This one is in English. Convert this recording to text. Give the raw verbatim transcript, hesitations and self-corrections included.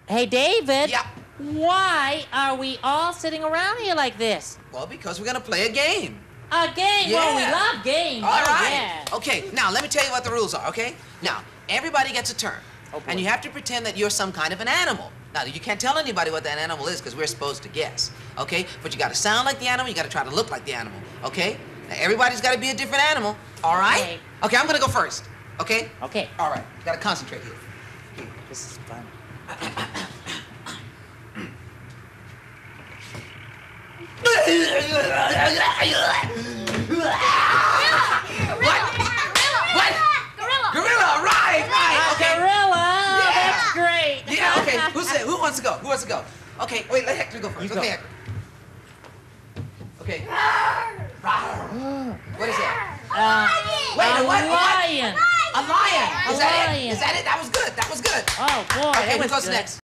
Hey, David. Yeah. Why are we all sitting around here like this? Well, because we're gonna play a game. A game? Yeah. Well, we love games. All Oh, right. yeah. Okay, now let me tell you what the rules are, okay? Now, everybody gets a turn. Oh, boy. And you have to pretend that you're some kind of an animal. Now, you can't tell anybody what that animal is because we're supposed to guess, okay? But you gotta sound like the animal, you gotta try to look like the animal, okay? Now, everybody's gotta be a different animal, all right? Okay. Okay, I'm gonna go first, okay? Okay. All right, you gotta concentrate here. This is fun. What? What? Gorilla. Gorilla, right, right, okay. Gorilla. Oh, Yeah. that's great. Yeah, okay. Who's it? Who wants to go? Who wants to go? Okay, wait, let Hector go first. You okay, go. Hector. Okay. What is that? Uh, Wait, a a what? lion. A lion. A Is that lion. it? Is that it? That was good. That was good. Oh, boy, Okay, that who was goes good. next?